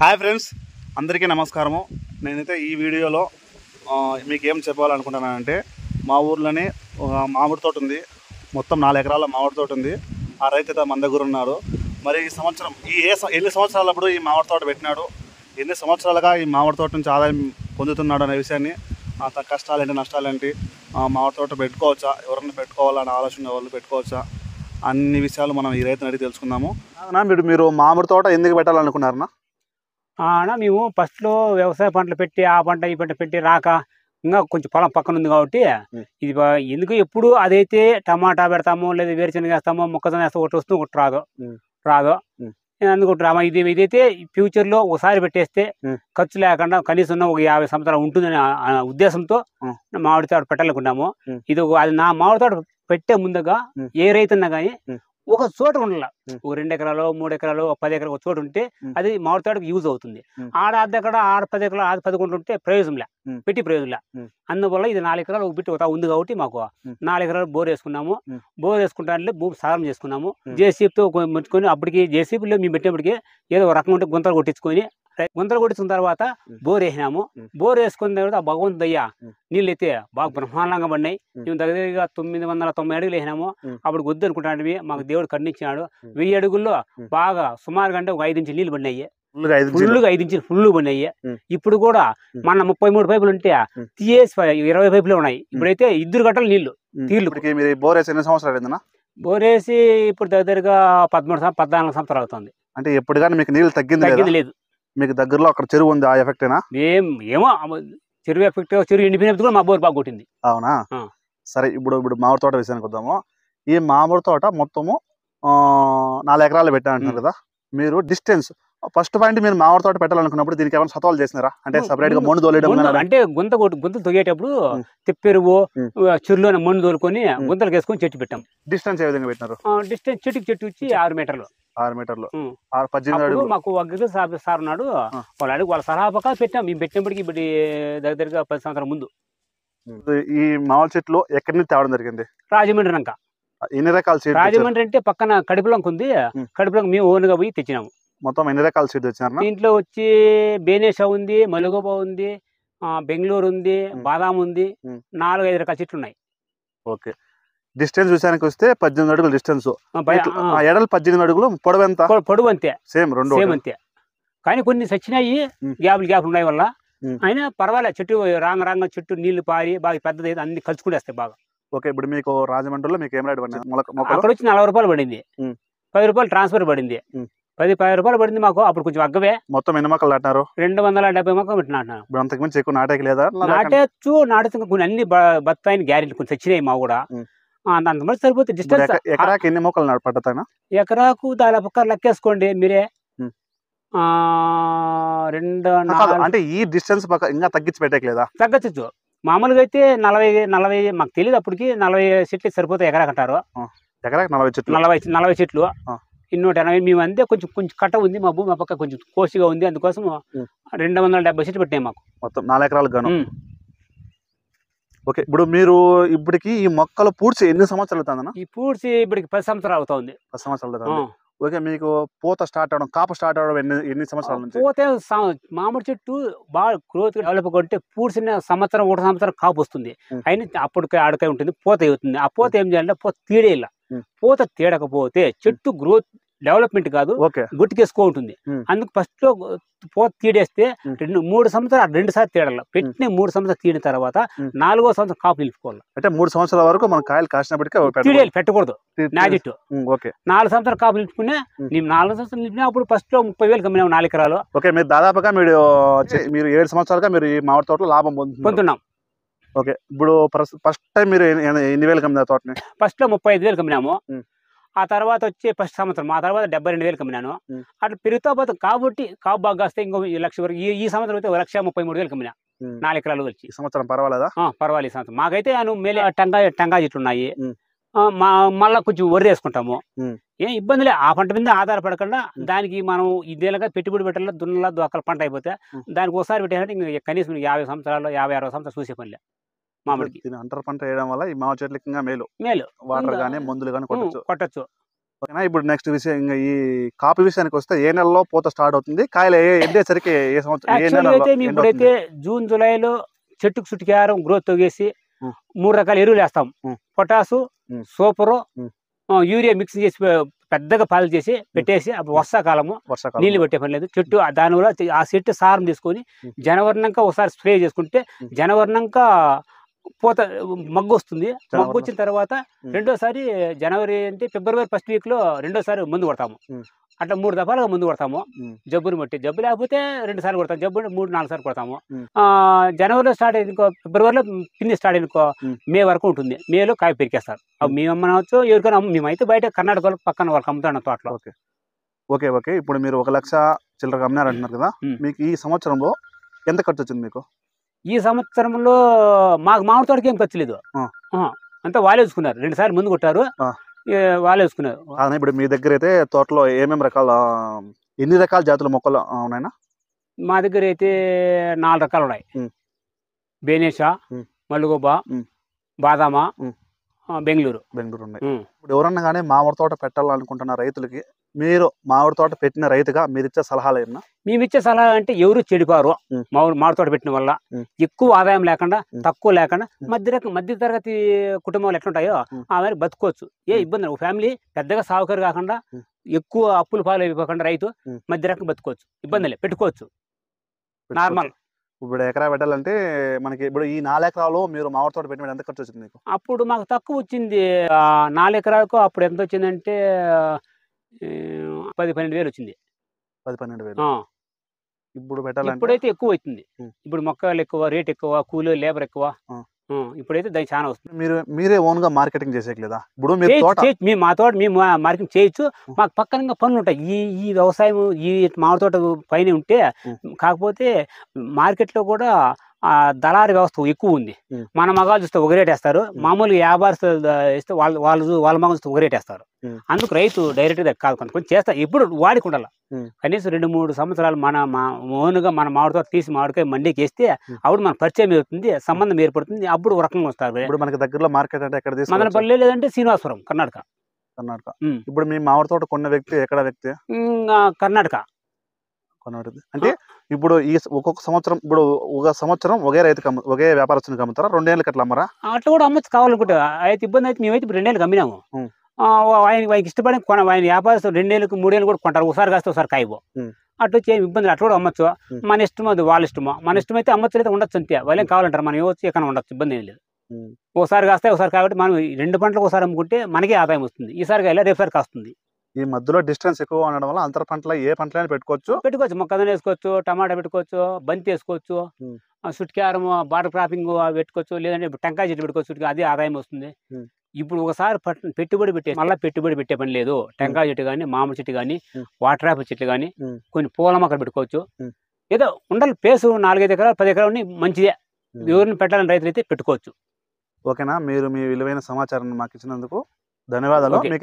Hi friends, అందరికీ నమస్కారము. నేనైతే ఈ వీడియోలో మీకు ఏం చెప్పాలనుకుంటున్నానంటే, మా ఊర్లోనే మామిడి తోట ఉంది. మొత్తం 4 ఎకరాల మామిడి తోట ఉంది. ఆ రైతు అయితే మన దగ్గర ఉన్నాడు. మరి ఈ సంవత్సరం ఎన్ని సంవత్సరాలప్పుడు ఈ మామిడి తోట పెట్టినాడు, ఎన్ని సంవత్సరాలుగా ఈ మామిడి తోట నుంచి ఆదాయం పొందుతున్నాడు అనే విషయాన్ని, తన కష్టాలేంటి నష్టాలేంటి, మామిడి తోట పెట్టుకోవచ్చా, ఎవరైనా పెట్టుకోవాలనే ఆలోచన వాళ్ళు పెట్టుకోవచ్చా, అన్ని విషయాలు మనం ఈ రైతుని అడిగి తెలుసుకుందాము. మీరు మామిడి తోట ఎందుకు పెట్టాలనుకున్నారన్నా? అన్నా మేము ఫస్ట్లో వ్యవసాయ పంటలు పెట్టి ఆ పంట ఈ పంట పెట్టి రాక ఇంకా కొంచెం పొలం పక్కన ఉంది కాబట్టి ఇది ఎందుకు ఎప్పుడు అదైతే టమాటా పెడతాము, లేదా వేరుశనగ వేస్తాము, మొక్కజొన్న వేస్తాము, ఒకటి వస్తుంది ఒకటి రాదు అనుకుంటున్నాము. ఇదైతే ఫ్యూచర్లో ఒకసారి పెట్టేస్తే ఖర్చు లేకుండా కనీసం ఒక 50 సంవత్సరాలు ఉంటుందనే ఉద్దేశంతో మామిడి తోట పెట్టాలనుకున్నాము. ఇది అది నా మామిడి తోట పెట్టే ముందుగా ఏ రైతున్నా కానీ ఒక చోట ఉండాల, ఒక 2 ఎకరాలు 3 ఎకరాలు 10 ఎకరాలు ఒక చోట ఉంటే అది మామిడి తోటకి యూజ్ అవుతుంది. ఆడ అక్కడ 10 ఎకరాలు 11 ఉంటే ప్రయోజనంలే, పెట్టి ప్రయోజనంలే. అందువల్ల ఇది 4 ఎకరాలు ఒక బిట్టి ఉంది కాబట్టి మాకు 4 ఎకరాలు బోర్ వేసుకున్నాము. బోర్ వేసుకుంటే భూమి సారం చేసుకున్నాము. జేసీబీతో ముట్టుకొని అప్పటికి జేసీబీలో మేము పెట్టినప్పటికీ ఏదో ఒక రకం ఉంటే గుంతలు కొట్టించుకున్న తర్వాత బోర్ వేసినాము. బోర్ వేసుకున్న తర్వాత ఆ భగవంతుడు అయ్యా నీళ్ళు అయితే బాగా బ్రహ్మాండంగా పడినాయి. మేము దగ్గరగా 990 అడుగులు వేసినాము. అప్పుడు వద్దు అనుకుంటాంటివి, మాకు దేవుడు కరుణించినాడు. 1000 అడుగుల్లో బాగా సుమారుగా అంటే ఒక 5 ఇంచులు నీళ్ళు పడినాయి. ఫుల్గా 5 ఇంచులు ఫుల్ పడినాయి. ఇప్పుడు కూడా మన 33 పైపులు ఉంటే తీయేసి 20 పైపులే ఉన్నాయి. ఇప్పుడైతే 2 గంటలు నీళ్లు తీర్లు. బోర్ వేసి ఎన్ని సంవత్సరాలు? బోర్ వేసి ఇప్పుడు దగ్గరగా 14 సంవత్సరాలు అవుతుంది. అంటే ఎప్పుడు కానీ మీకు నీళ్ళు తగ్గింది లేదు? మీకు దగ్గరలో అక్కడ చెరువు ఉంది, ఆ ఎఫెక్టేనా? ఏమో చెరువు ఎఫెక్ట్, చెరువు ఎండిపోయినప్పుడు కూడా మా బోర్ బాగా కొట్టింది. అవునా? సరే, ఇప్పుడు మామిడి తోట విషయానికి వద్దాము. ఈ మామిడి తోట మొత్తము 4 ఎకరాలు పెట్టారంటున్నారు కదా. మీరు డిస్టెన్స్ ఫస్ట్ పాయింట్, మీరు మామిడి తోట పెట్టాలనుకున్నప్పుడు దీనికి ఏమైనా సతవాలు చేసినారా? అంటే సపరేట్ గా మందు తోలేయడం, అంటే గుంతలు తొగేటప్పుడు తిప్పెరువు చెరువులోనే మందు తోలుకొని గుంతలు వేసుకొని చెట్టు పెట్టాం. డిస్టెన్స్ ఏ విధంగా పెట్టినారు? డిస్టెన్స్ చెట్టు వచ్చి 6 మీటర్లు. 6 మీటర్లు 18 అడుగులు. మాకు అగ్రికల్చర్ సార్ ఉన్నాడు, వాళ్ళ సలహా పక్క పెట్టాం. మేము పెట్టినప్పటికి ఇప్పుడు దగ్గరగా 10 సంవత్సరాల ముందు. ఈ మామిడి చెట్లు ఎక్కడి నుంచి తేవడం జరిగింది? రాజమండ్రి రంక. ఎన్ని రకాల సీడ్? రాజమండ్రి అంటే పక్కన కడుపులంక ఉంది, కడుపులంక మేము ఓన్గా పోయి తెచ్చినాము. మొత్తం ఎన్ని రకాల సీడ్ తెచ్చినారు? దీంట్లో వచ్చి బేనేషా ఉంది, మలుగోబా ఉంది, బెంగళూరు ఉంది, బాదాం ఉంది, 4-5 రకాల చెట్లు ఉన్నాయి. ఓకే. డిస్టెన్స్ విషయానికి వస్తే 18 అడుగులు డిస్టెన్స్. ఎడలు 18 అడుగులు, పొడవు అంతే. సేమ్ అంతే. కానీ కొన్ని సచ్చినాయి, గ్యాప్లు ఉన్నాయి వల్ల. అయినా పర్వాలేదు, చెట్టు రాంగ చెట్టు నీళ్లు పారి బాగా పెద్దది, అన్ని కలుసుకునేస్తాయి బాగా. ఓకే. ఇప్పుడు మీకు రాజమండ్రిలో మీకు ఏం రేట్ పడింది? అక్కడ వచ్చి 40 రూపాయలు పడింది. 10 రూపాయలు ట్రాన్స్ఫర్ పడింది. 10 రూపాయలు పడింది మాకు. అప్పుడు కొంచెం అగ్గవే. మొత్తం ఎన్ని మొక్కలు నాటినారు? 270 మొక్కలు పెట్టినా. ఇప్పుడు అంతకుమించి ఎక్కువ నాటేకి లేదా? నాటేచ్చు కొన్ని అన్ని బత్తాయిని గ్యారెంటీ కొన్ని తెచ్చినాయి మా కూడా. అంతమంది సరిపోతుంది. డిస్టెన్స్ ఎకరాకి ఎన్ని మొక్కలు పడతాయినా? ఎకరాకు దాదాపు లెక్కేసుకోండి మీరే. 2 అంటే ఈ డిస్టెన్స్ ఇంకా తగ్గించి పెట్టలేదా? తగ్గచ్చు. మామూలుగా అయితే 40 మాకు తెలియదు అప్పటికి. 40 చెట్లు సరిపోతాయి ఎకరాకు అంటారు. ఎకరాకి 40 చెట్లు. 40 చెట్లు 280. మేము అంతే కొంచెం కట్ట ఉంది మా భూమి, మా పక్క కొంచెం కోసిగా ఉంది. అందుకోసం 270 చెట్లు పెట్టినాయి మాకు మొత్తం 4 ఎకరాలకు గాను. ఓకే. ఇప్పుడు మీరు ఇప్పటికి ఈ మొక్కలు పూడ్చి ఎన్ని సంవత్సరాలు అవుతుందన్న? ఈ పూడ్చి ఇప్పటికి 10 సంవత్సరాలు అవుతుంది. 10 సంవత్సరాలు అవుతుంది. ఓకే. మీకు పూత స్టార్ట్ అవడం, కాపు స్టార్ట్ అవడం ఎన్ని సంవత్సరాల నుంచి? పోతే మామిడి చెట్టు బాగా గ్రోత్ డెవలప్ కొంటే పూడ్చిన 1 సంవత్సరం కాపు వస్తుంది. అయినా అప్పటికే ఆడకాయ ఉంటుంది, పూత అవుతుంది. ఆ పూత ఏం చేయాలంటే పూత తీడేయాల. పూత తీడకపోతే చెట్టు గ్రోత్ డెవలప్మెంట్ కాదు, గుట్టికేసుకో ఉంటుంది. అందుకు ఫస్ట్ లో పూత తీడేస్తే 3 సంవత్సరాలు 2 సార్లు తీడాల. పెట్టిన 3 సంవత్సరాలు తీడిన తర్వాత 4వ సంవత్సరం కాపు నిలుపుకోవాలి. అంటే 3 సంవత్సరాల వరకు మనం కాయలు కాసినప్పటికీ తీడేయాలి, పెట్టకూడదు నా చెట్టు. ఓకే. 4 సంవత్సరాలు కాపు నిలుపుకునే మేము 4 సంవత్సరాలు నిలిపినా అప్పుడు ఫస్ట్ లో 30,000 కమ్మినాము 4 ఎకరాలు. ఓకే. మీరు దాదాపుగా మీరు 7 సంవత్సరాలుగా మీరు ఈ మామిడి తోటలో లాభం పొందుతున్నాం. ఓకే. ఇప్పుడు ఫస్ట్ టైం మీరు ఎన్ని వేలు కమ్మినారు తోటని? ఫస్ట్ లో 35,000 కమ్మినాము. ఆ తర్వాత వచ్చి ఫస్ట్ సంవత్సరం ఆ తర్వాత 72,000 కమ్మినాను. అట్లా పెరుగుతా పోతాం కాబట్టి కాపు బాగా వస్తే ఇంకో 1,00,000 వరకు. ఈ సంవత్సరం అయితే 1,33,000 కమ్మినా 4 ఎకరాలు వచ్చి. ఈ సంవత్సరం పర్వాలేదా? పర్వాలేదు. ఈ సంవత్సరం మాకైతే మేలే. టెంకాయ చెట్లు ఉన్నాయి. మళ్ళా కొంచెం వరి వేసుకుంటాము. ఏం ఇబ్బంది లే. ఆ పంట మీద ఆధారపడకుండా దానికి మనం ఇదేలాగా పెట్టుబడి పెట్టాలి, దున్నలా దొక్కల పంట అయిపోతే దానికి ఒకసారి పెట్టాలంటే ఇంకా కనీసం 50 సంవత్సరాలు 50-60 సంవత్సరాలు చూసే పనిలే. మామిడికి అంటర్ పంట వేయడం వల్ల ఈ మామిడి చెట్లకి మేలు. మేలు. వాటర్ గానీ మందులు గానీ కొట్టచ్చు. ఓకేనా. ఇప్పుడు నెక్స్ట్ విషయం, ఇంకా ఈ కాఫీ విషయానికి వస్తే ఏ నెలలో పూత స్టార్ట్ అవుతుంది, కాయలు ఎండేసరికి ఏ సంవత్సరం ఏ యాక్చువల్గా నెలలో అయితే మేము ఇప్పుడైతే జూన్ జూలైలో చెట్టుకు చుట్టుకారం గ్రోత్ తొగేసి 3 రకాల ఎరువులు వేస్తాం. పొటాసు, సూపరు, యూరియా మిక్స్ చేసి పెద్దగా పాలు చేసి పెట్టేసి అప్పుడు వర్షాకాలము నీళ్లు పెట్టే పని లేదు. చెట్టు దానివల్ల ఆ చెట్టు సారం తీసుకొని జనవరినాక ఒకసారి స్ప్రే చేసుకుంటే జనవరినాక పూత మగ్గు వస్తుంది. మగ్గు వచ్చిన తర్వాత రెండోసారి జనవరి అంటే ఫిబ్రవరి ఫస్ట్ వీక్ లో రెండోసారి మందు కొడతాము. అట్లా 3 దఫాలుగా ముందు కొడతాము. జబ్బుని బట్టి, జబ్బు లేకపోతే 2 సార్లు కొడతాము, జబ్బు 3-4 సార్లు కొడతాము. జనవరిలో స్టార్ట్ అయింది, ఫిబ్రవరిలో పిన్ని స్టార్ట్ అయింది, మే వరకు ఉంటుంది. మేలో కాయ పెరికేస్తారు. అవి మేము అమ్మనవచ్చు, ఎవరికైనా మేమైతే బయట కర్ణాటకలో పక్కన వాళ్ళకి అమ్ముతాను తోటలో. ఓకే. ఇప్పుడు మీరు 1 లక్ష చిల్లరగా అమ్మినారంటున్నారు కదా, మీకు ఈ సంవత్సరంలో ఎంత ఖర్చు వచ్చింది మీకు? ఈ సంవత్సరంలో మాకు మామిడి తోటకి ఏం ఖర్చు లేదు, అంతా వాళ్ళే చూసుకున్నారు. 2 సార్లు ముందు కొట్టారు, వాళ్ళే చూసుకున్నారు. ఇప్పుడు మీ దగ్గర అయితే తోటలో ఏమేమి ఎన్ని రకాల జాతుల మొక్కలు ఉన్నాయన్నా? మా దగ్గర అయితే 4 రకాలు ఉన్నాయి. బేనేషా, మల్లుగొబ్బ, బాదామా, బెంగళూరు ఉన్నాయి. ఇప్పుడు ఎవరన్నా కానీ మామిడి తోట పెట్టాలనుకుంటున్న రైతులకి మీరు మామిడి తోట పెట్టిన రైతుగా మీరు ఇచ్చే సలహాలు ఏమన్నా? మేము ఇచ్చే సలహా అంటే ఎవరు చెడిపారు. మామిడి తోట పెట్టిన వల్ల ఎక్కువ ఆదాయం లేకుండా, తక్కువ లేకుండా మధ్య తరగతి కుటుంబాలు ఎట్లుంటాయో ఆమె బతుకోవచ్చు. ఏ ఇబ్బంది, ఒక ఫ్యామిలీ పెద్దగా సాగుకారు కాకుండా, ఎక్కువ అప్పులు పాలు అయిపోకుండా రైతు మధ్య రకం బతుకోవచ్చు, ఇబ్బంది లేదు, పెట్టుకోవచ్చు నార్మల్. ఇప్పుడు ఎకరా పెట్టాలంటే మనకి ఇప్పుడు ఈ 4 ఎకరాలు మీరు మామిడి తోట పెట్టిన ఎంత ఖర్చు వచ్చింది మీకు? అప్పుడు మాకు తక్కువ వచ్చింది. 4 ఎకరాలకు అప్పుడు ఎంత వచ్చిందంటే 10-12 వేలు వచ్చింది. 10-12 వేలు. ఇప్పుడు పెట్టాలంటే ఇప్పుడైతే ఎక్కువ అవుతుంది. ఇప్పుడు మొక్కలు ఎక్కువ, రేట్ ఎక్కువ, కూలీ లేబర్ ఎక్కువ. ఇప్పుడైతే దానికి చాలా వస్తుంది. మీరే ఓన్ గా మార్కెటింగ్ చేసేయలేదా? ఇప్పుడు మేము మా తోట మేము మార్కెటింగ్ చేయొచ్చు. మాకు పక్కన పనులు ఉంటాయి. ఈ వ్యవసాయం ఈ మామిడి తోట పైన ఉంటే, కాకపోతే మార్కెట్ లో కూడా దళారీ వ్యవస్థ ఎక్కువ ఉంది. మన మగాలు చూస్తే ఒక రేట్ వేస్తారు, మామూలుగా వ్యాపారస్తులు ఇస్తే వాళ్ళ మగ చూస్తే ఒక రేట్ వేస్తారు. అందుకు రైతు డైరెక్ట్ గా కాదు, కొంచెం చేస్తారు. ఎప్పుడు వాడికి ఉండాలి. కనీసం 2-3 సంవత్సరాలు మన ఓన్గా మన మామిడి తోట తీసి మామిడికాయ మండికి వేస్తే అప్పుడు మన పరిచయం అవుతుంది, సంబంధం ఏర్పడుతుంది. అప్పుడు ఒక రకంగా వస్తారు. ఇప్పుడు మనకి దగ్గరలో మార్కెట్ అంటే ఎక్కడ? మదనపల్లి లేదంటే శ్రీనివాసపురం, కర్ణాటక. ఇప్పుడు మీ మామిడి తోట కొన్న వ్యక్తి ఎక్కడ వ్యక్తి? కర్ణాటక. అంటే ఇప్పుడు ఈ ఒక్కొక్క సంవత్సరం, ఇప్పుడు ఒక సంవత్సరం ఒకే రైతుకి ఒకే వ్యాపారస్తునికి అమ్ముతారా? 2 ఏళ్ళకి అట్లా అమ్మరా? అట్లా కూడా అమ్మచ్చు కావాలనుకుంటే. అయితే ఇబ్బంది అయితే మేమైతే 2 ఏళ్ళకి అమ్మినాము. ఆయనకి ఇష్టపడి ఆయన వ్యాపారస్తులు 2 ఏళ్ళకి 3 ఏళ్ళు కూడా కొంటారు. ఒకసారి కాస్తే ఒకసారి కాయబో. అటు వచ్చి ఇబ్బంది, అట్లా కూడా అమ్మచ్చు. మన ఇష్టం, అది వాళ్ళ ఇష్టమో. మన ఇష్టం అయితే అమ్మచ్చు, అయితే ఉండొచ్చు అంతే. వాళ్ళేం కావాలంటారు, మనం ఇవ్వచ్చు, ఎక్కడ ఉండొచ్చు, ఇబ్బంది ఏం లేదు. ఒకసారి కాస్తే ఒకసారి కాబట్టి మనం 2 పంటలకు ఒకసారి అమ్ముకుంటే మనకే ఆదాయం వస్తుంది. ఈసారి కాయలే రేపుసారి కాస్తుంది. ఈ మధ్యలో డిస్టెన్స్ ఎక్కువ ఉండడం వల్ల అంతర పంటలు ఏ పంటలైనా పెట్టుకోవచ్చు. మొక్కజొన్న వేసుకోవచ్చు, టమాటా పెట్టుకోవచ్చు, బంతి వేసుకోవచ్చు, సుట్కారం బాటర్ క్రాపింగ్ పెట్టుకోవచ్చు, లేదంటే టెంకాయ చెట్టు పెట్టుకోవచ్చు. అది ఆదాయం వస్తుంది. ఇప్పుడు ఒకసారి పెట్టుబడి పెట్టే మళ్ళీ పెట్టుబడి పెట్టే పని లేదు. టెంకాయ చెట్టు కానీ, మామిడి చెట్టు కానీ, వాటర్ యాపిల్ చెట్లు కానీ, కొన్ని పూల మొక్కలు పెట్టుకోవచ్చు. ఏదో ఉండాలి ప్లేసు 4-5 ఎకరాలు 10 ఎకరాలు మంచిదే. ఎవరిని పెట్టాలని రైతులు అయితే పెట్టుకోవచ్చు. ఓకేనా. మీరు మీ విలువైన సమాచారాన్ని మాకు ఇచ్చినందుకు ధన్యవాదాలు.